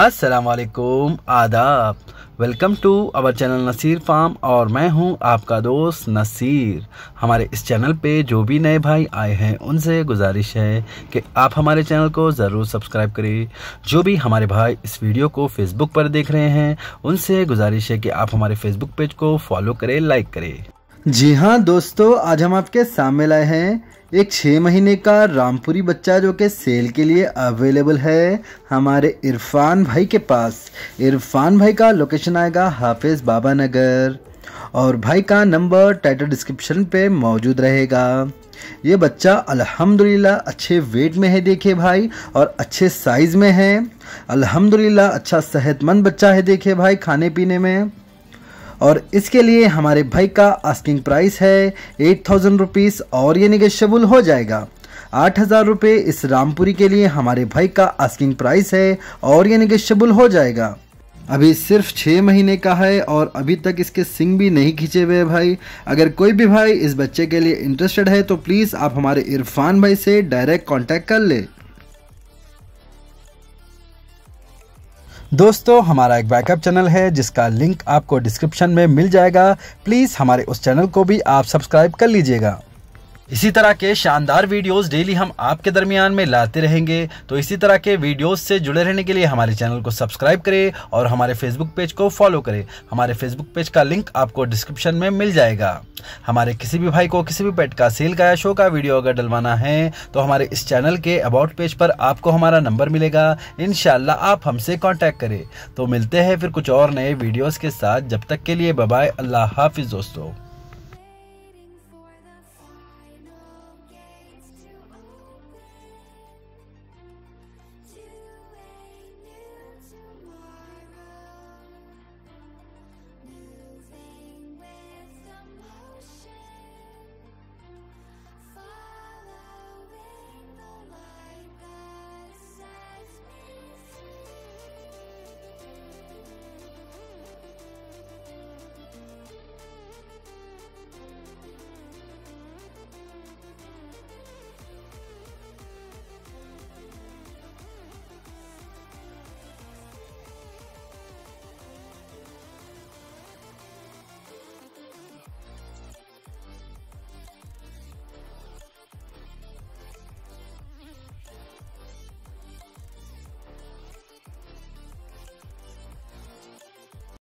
अस्सलाम वालेकुम, आदाब। Welcome to our channel Naseer farm और मैं हूं आपका दोस्त नसीर। हमारे इस चैनल पे जो भी नए भाई आए हैं उनसे गुजारिश है कि आप हमारे चैनल को ज़रूर सब्सक्राइब करें। जो भी हमारे भाई इस वीडियो को फेसबुक पर देख रहे हैं उनसे गुजारिश है कि आप हमारे फेसबुक पेज को फॉलो करें, लाइक करें। जी हाँ दोस्तों, आज हम आपके सामने लाए हैं एक 6 महीने का रामपुरी बच्चा जो कि सेल के लिए अवेलेबल है हमारे इरफान भाई के पास। इरफान भाई का लोकेशन आएगा हाफिज बाबा नगर और भाई का नंबर टाइटल डिस्क्रिप्शन पे मौजूद रहेगा। ये बच्चा अल्हम्दुलिल्लाह अच्छे वेट में है, देखिए भाई, और अच्छे साइज़ में है। अल्हम्दुलिल्लाह अच्छा सेहतमंद बच्चा है, देखिए भाई, खाने पीने में। और इसके लिए हमारे भाई का आस्किंग प्राइस है 8000 रुपीज़ और ये निगेशिएबल हो जाएगा। 8000 रुपये इस रामपुरी के लिए हमारे भाई का आस्किंग प्राइस है और ये निगेशिएबल हो जाएगा। अभी सिर्फ 6 महीने का है और अभी तक इसके सिंग भी नहीं खींचे हुए भाई। अगर कोई भी भाई इस बच्चे के लिए इंटरेस्टेड है तो प्लीज़ आप हमारे इरफान भाई से डायरेक्ट कॉन्टैक्ट कर ले। दोस्तों, हमारा एक बैकअप चैनल है जिसका लिंक आपको डिस्क्रिप्शन में मिल जाएगा। प्लीज़ हमारे उस चैनल को भी आप सब्सक्राइब कर लीजिएगा। इसी तरह के शानदार वीडियोस डेली हम आपके दरमियान में लाते रहेंगे, तो इसी तरह के वीडियोस से जुड़े रहने के लिए हमारे चैनल को सब्सक्राइब करें और हमारे फेसबुक पेज को फॉलो करें। हमारे फेसबुक पेज का लिंक आपको डिस्क्रिप्शन में मिल जाएगा। हमारे किसी भी भाई को किसी भी पेट का सेल का या शो का वीडियो अगर डलवाना है तो हमारे इस चैनल के अबाउट पेज पर आपको हमारा नंबर मिलेगा। इंशाल्लाह आप हमसे कांटेक्ट करें। तो मिलते हैं फिर कुछ और नए वीडियोस के साथ। जब तक के लिए बाय बाय, अल्लाह हाफिज़ दोस्तों।